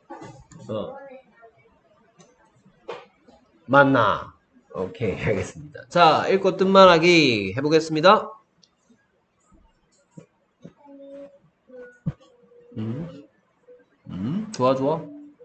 어, 맞나? 오케이, 알겠습니다. 자, 읽고 뜻말하기 해보겠습니다. 좋아, 좋아.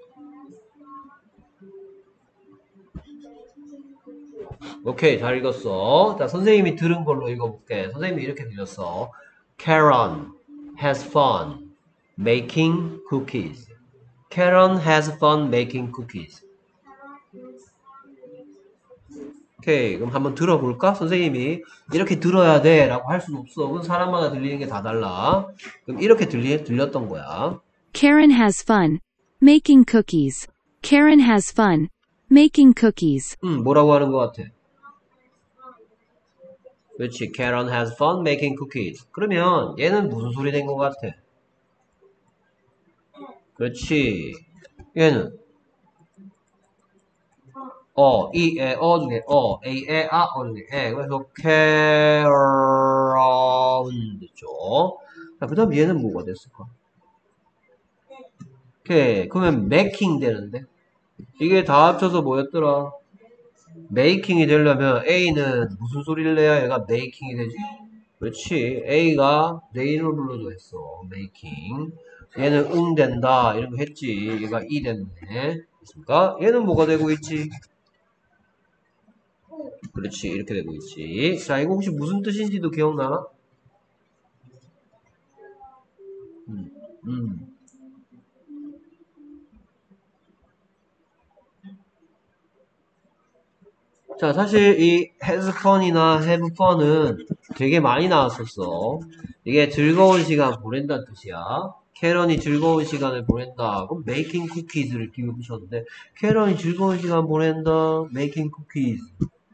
오케이, 잘 읽었어. 자, 선생님이 들은 걸로 읽어볼게. 선생님이 이렇게 들렸어. Karen has fun making cookies. Karen has fun making cookies. 오케이, 그럼 한번 들어볼까? 선생님이 이렇게 들어야 돼 라고 할 수는 없어. 그건 사람마다 들리는 게 다 달라. 그럼 이렇게 들렸던 거야. Karen has fun making cookies. Karen has fun making cookies. 뭐라고 하는 것 같아? 그렇지. Karen has fun making cookies. 그러면 얘는 무슨 소리 낸 것 같아? 그렇지. 얘는 이, 에, 중에 A, 에, 중에 에. 그래서 Karen 됐죠. 자, 그 다음 얘는 뭐가 됐을까? 오케이. 그러면 making 되는데 이게 다 합쳐서 뭐였더라? making이 되려면 A는 무슨 소리를 내야 얘가 making이 되지? 그렇지. A가 내 이름을 불러줘 했어. making. 얘는 응 된다. 이런 거 했지. 얘가 이 됐네. 됐습니까? 얘는 뭐가 되고 있지? 그렇지. 이렇게 되고 있지. 자, 이거 혹시 무슨 뜻인지도 기억나나? 음, 음. 자, 사실 이 has fun이나 have fun은 되게 많이 나왔었어. 이게 즐거운 시간 보낸다는 뜻이야. 캐런이 즐거운 시간을 보낸다. 그럼 making cookies를 뒤에 붙였는데 캐런이 즐거운 시간 보낸다. making cookies.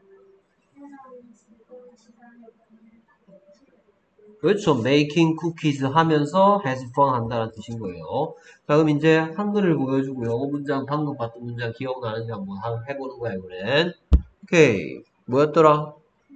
그렇죠. making cookies 하면서 has fun 한다는 뜻인 거예요. 자, 그럼 이제 한글을 보여주고 영어 문장, 방금 봤던 문장 기억나는지 한번 해보는 거야, 이번엔. 오케이. 뭐였더라?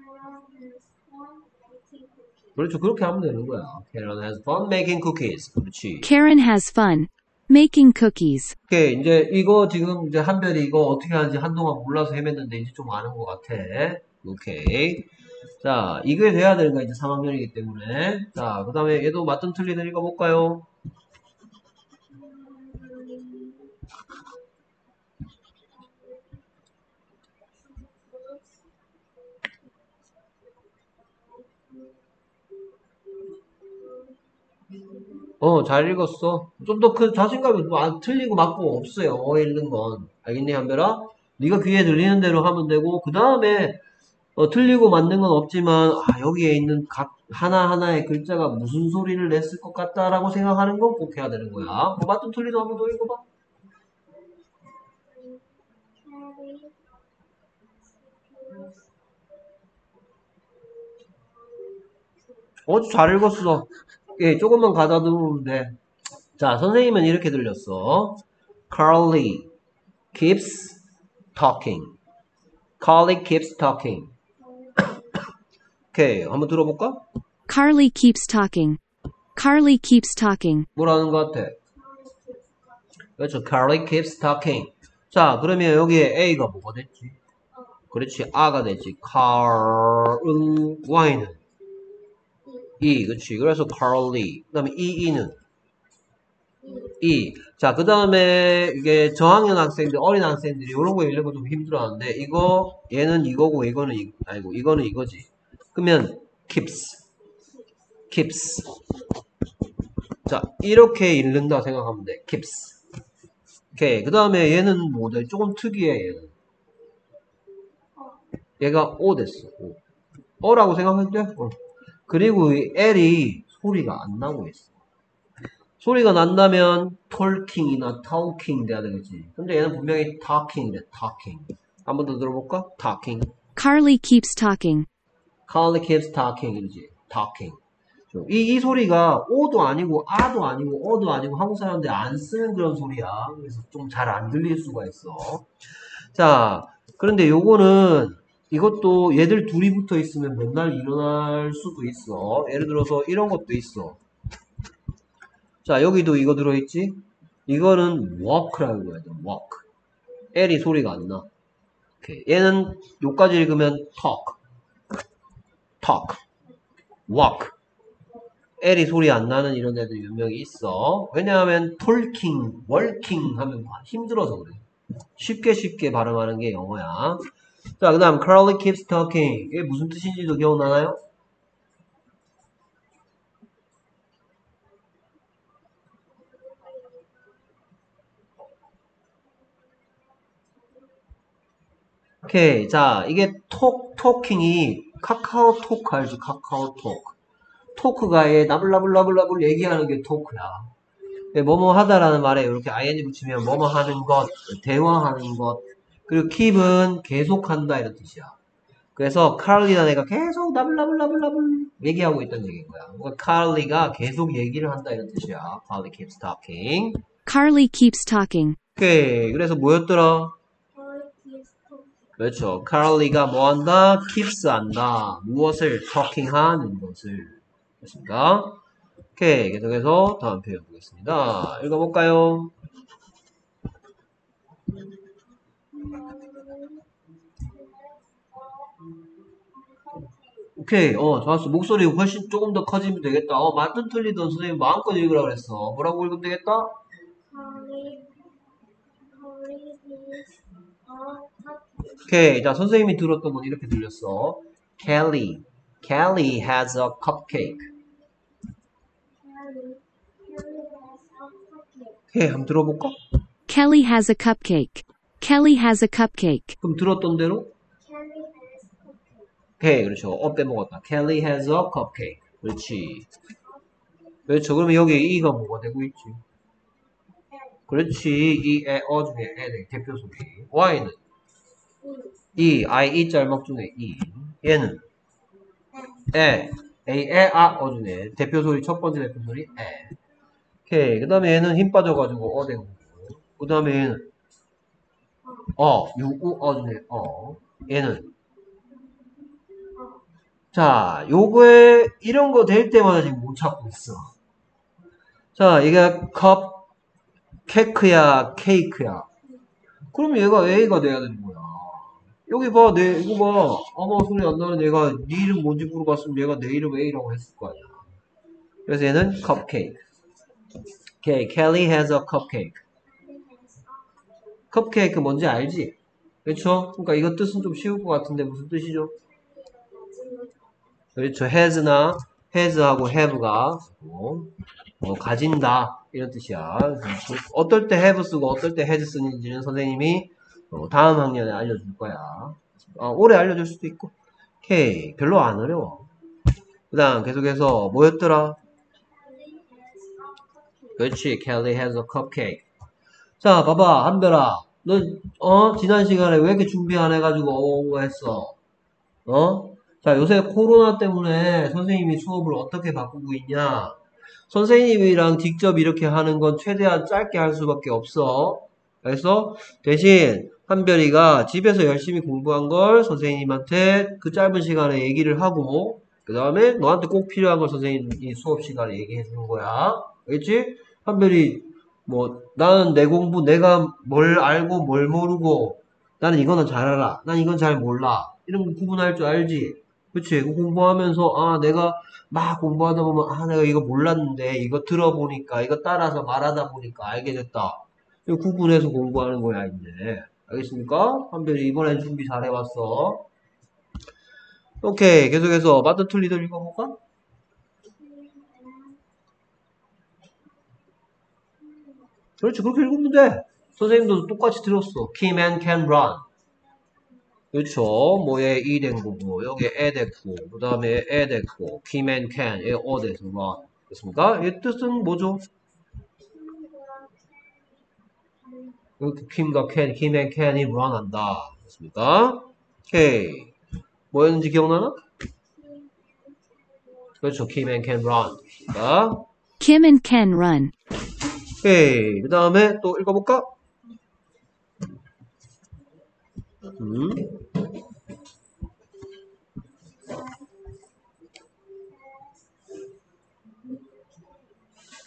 그렇죠. 그렇게 하면 되는 거야. Karen has fun making cookies. 그렇지. Karen has fun making cookies. 오케이. 이제 이거 지금 이제 한별이 이거 어떻게 하는지 한동안 몰라서 헤맸는데 이제 좀 아는 것 같아. 오케이. 자, 이게 돼야 되는 거야. 이제 3학년이기 때문에. 자, 그 다음에 얘도 맞든 틀리든 읽어볼까요? 잘 읽었어. 좀 더 그 자신감이 틀리고 맞고 없어요. 읽는 건. 알겠니, 한별아? 네가 귀에 들리는 대로 하면 되고, 그 다음에 틀리고 맞는 건 없지만, 여기에 있는 각 하나하나의 글자가 무슨 소리를 냈을 것 같다라고 생각하는 건 꼭 해야 되는 거야. 맞든 틀리든 한번 더 읽어봐. 잘 읽었어. 예, 조금만 가다듬으면 돼. 자, 선생님은 이렇게 들렸어. Carly keeps talking. Carly keeps talking. 오케이, 한번 들어볼까? Carly keeps talking. Carly keeps talking. 뭐라는 것 같아? 그렇죠. Carly keeps talking. 자, 그러면 여기에 A가 뭐가 됐지? 그렇지. A가 됐지. Carl, Y는 E, 그렇지. 그래서 Carly. 그 다음에 EE는 E. 자, 그 다음에 이게 저학년 학생들, 어린 학생들이 이런 거 읽는 거 좀 힘들어하는데, 얘는 이거고, 아니고, 이거는 이거지. 그러면 keeps. 자, 이렇게 읽는다 생각하면 돼. keeps. 오케이. 그 다음에 얘는 뭐돼? 조금 특이해, 얘는. 얘가 O 됐어. O라고 생각해도 돼? 그리고 이 L이 소리가 안 나고 있어. 소리가 난다면 talking이나 talking 돼야 되겠지. 근데 얘는 분명히 talking이래. talking. 한 번 더 들어볼까? talking. Carly keeps talking. Carly keeps talking 이러지. talking. 이 소리가 오도 아니고 아도 아니고 어도 아니고 한국 사람들이 안 쓰는 그런 소리야. 그래서 좀 잘 안 들릴 수가 있어. 자, 그런데 이것도 얘들 둘이 붙어 있으면 맨날 일어날 수도 있어. 예를 들어서 이런 것도 있어. 자, 여기도 이거 들어있지? 이거는 walk라고 해야 돼. walk. L이 소리가 안 나. 오케이. 얘는 요까지 읽으면 talk, walk. L이 소리 안 나는 이런 애들 분명히 있어. 왜냐하면 talking, working 하면 힘들어서 그래. 쉽게 발음하는 게 영어야. 자, 그 다음 Carly keeps talking. 이게 무슨 뜻인지도 기억나나요? 오케이. 자, 이게 talking이 카카오톡 알지? 카카오톡. 토크가 얘 나불나불 얘기하는 게 토크야. 뭐뭐 하다라는 말에 이렇게 ing 붙이면 뭐뭐 하는 것, 대화하는 것. 그리고 keep은 계속한다 이런 뜻이야. 그래서 카를리라는 애가 계속 나불나불 얘기하고 있다는 얘기인 거야. 그러니까 카를리가 계속 얘기를 한다 이런 뜻이야. Carly keeps talking. Carly keeps talking. 오케이. 그래서 뭐였더라? 그렇죠. 카를리가 뭐 한다? keeps 한다. 무엇을? talking 하는 것을. 됐습니까? 오케이. 계속해서 다음 표현 보겠습니다. 읽어볼까요? 오케이. 좋았어. 목소리 훨씬 조금 더 커지면 되겠다. 맞든 틀리든 선생님 마음껏 읽으라 그랬어. 뭐라고 읽으면 되겠다? 오케이. 자, 선생님이 들었던 건 이렇게 들렸어. Kelly has a cupcake. 오케이. 한번 들어볼까? Kelly has a cupcake. Kelly has a cupcake. 그럼 들었던 대로? 오케이. 그렇죠. 빼먹었다. Kelly has a cupcake. 그렇지. 그렇죠. 그러면 여기 이가 뭐가 되고 있지? 그렇지. 이 중에 네, 대표 소리. Y는? I 짤막 중에 얘는? 중에 대표 소리, 첫 번째 대표 소리, 오케이. 그 다음에 얘는 힘 빠져가지고, 되고. 그 다음에 얘는, 중에, 얘는. 자, 요거에, 이런 거 될 때마다 지금 못 찾고 있어. 자, 이게 컵, 케이크야, 케이크야. 그럼 얘가 A가 돼야 되는 거야. 여기 봐, 이거 봐. 아무 소리 안 나는 얘가 네 이름 뭔지 물어봤으면 얘가 내 이름 A라고 했을 거 아니야. 그래서 얘는 cupcake. 오케이, Kelly has a cupcake. 컵케이크 뭔지 알지? 그렇죠? 그러니까 이거 뜻은 좀 쉬울 것 같은데 무슨 뜻이죠? 그렇죠. has하고 have가 가진다 이런 뜻이야. 어떨 때 have 쓰고 어떨 때 has 쓰는지는 선생님이 다음 학년에 알려줄 거야. 올해 알려줄 수도 있고. 오케이. 별로 안 어려워. 그 다음 계속해서 뭐였더라? 그렇지. Kelly has a cupcake. 자, 봐봐. 한별아. 너, 지난 시간에 왜 이렇게 준비 안 해가지고 했어? 자, 요새 코로나 때문에 선생님이 수업을 어떻게 바꾸고 있냐? 선생님이랑 직접 이렇게 하는 건 최대한 짧게 할 수밖에 없어. 그래서 대신 한별이가 집에서 열심히 공부한 걸 선생님한테 그 짧은 시간에 얘기를 하고, 그 다음에 너한테 꼭 필요한 걸 선생님이 수업 시간에 얘기해 주는 거야. 알겠지? 한별이, 나는 내 공부, 내가 뭘 알고 뭘 모르고, 나는 이거는 잘 알아. 난 이건 잘 몰라. 이런 거 구분할 줄 알지? 그치? 공부하면서, 내가 막 공부하다 보면, 내가 이거 몰랐는데, 이거 들어보니까, 이거 따라서 말하다 보니까 알게 됐다. 이거 구분해서 공부하는 거야, 이제. 알겠습니까? 한별이 이번엔 준비 잘 해왔어. 오케이. 계속해서, 맞든 틀리든 읽어볼까? 그렇지. 그렇게 읽으면 돼. 선생님도 똑같이 들었어. Kim and can run. 그렇죠. 뭐에 이 된 거고, 여기에 에 됐고, 그 다음에 에 됐고, Kim and can, 에 돼서 run. 됐습니까? 이 뜻은 뭐죠? 이렇게 Kim과 can, Kim and can이 run 한다. 됐습니까? 오케이. 뭐였는지 기억나나? 그렇죠. Kim and can run. 됐습니까? Kim and Ken run. 오케이. 그 다음에 또 읽어볼까?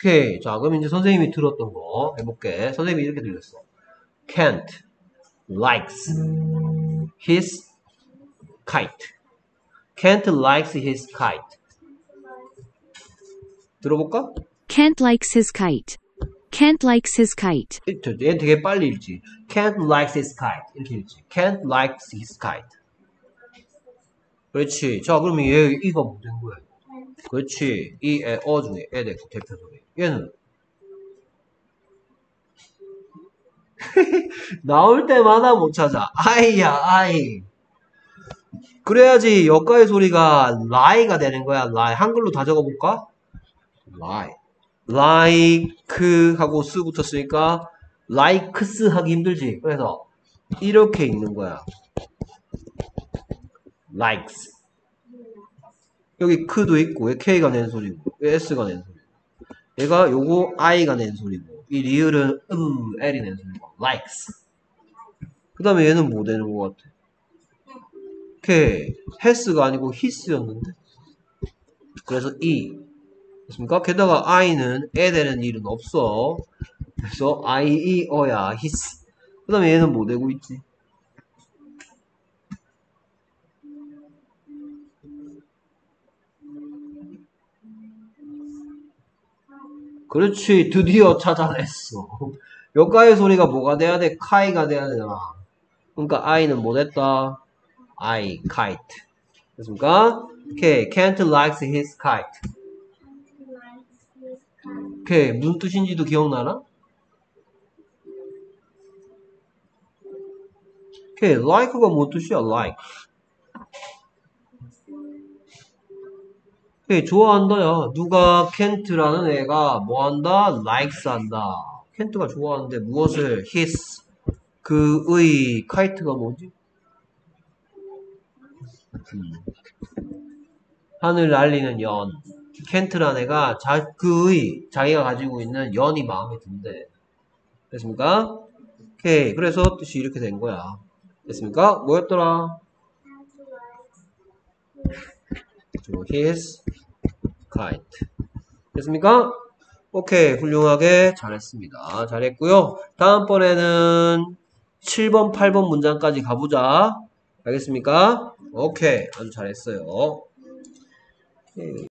오케이. 자, 그럼 이제 선생님이 들었던 거 해볼게. 선생님이 이렇게 들렸어. Can't likes his kite. Can't likes his kite. 들어볼까? Kent likes his kite. Kent likes his kite. 얘 되게 빨리 읽지. Can't likes his kite. 이렇게 읽지. Can't likes his kite. 그렇지. 자, 그러면 얘 이가 뭐 된 거야? 그렇지. 이 애, 어 중에 애 되고 대표 소리. 얘는 나올 때마다 못 찾아. 아이야, 아이. 그래야지 여가의 소리가 lie가 되는 거야. lie. 한글로 다 적어볼까? lie. like 하고 스 붙었으니까 likes 하기 힘들지. 그래서 이렇게 읽는 거야. likes. 여기 크도 있고, 얘 K가 낸 소리고, 얘 S가 낸 소리고. 얘가 요거 I가 낸 소리고, 이 리을은 L이 낸 소리고, likes. 그 다음에 얘는 뭐 되는 것 같아? K, has가 아니고 his였는데? 그래서 E. 됐습니까? 게다가 I는 에 되는 일은 없어. 그래서 I, E, 어야, his. 그 다음에 얘는 뭐 되고 있지? 그렇지. 드디어 찾아냈어. 여가의 소리가 뭐가 돼야 돼? 카이가 돼야 되잖아. 그러니까 I는 뭐 됐다? I, kite. 됐습니까? 오케이. Can't likes his kite. 오케이. 무슨 뜻인지도 기억나나? 오케이. like가 뭔 뜻이야? like. 오케이. 좋아한다야. 누가 can't라는 애가 뭐 한다? likes 한다. can't가 좋아하는데 무엇을? his. 그의 kite가 뭐지? 하늘 날리는 연. 켄트란 애가 그의 자기가 가지고 있는 연이 마음에 든대. 됐습니까? 오케이. 그래서 뜻이 이렇게 된 거야. 됐습니까? 뭐였더라? his kite. 됐습니까? 오케이. 훌륭하게 잘했습니다. 잘했고요. 다음번에는 7번, 8번 문장까지 가보자. 알겠습니까? 오케이. 아주 잘했어요.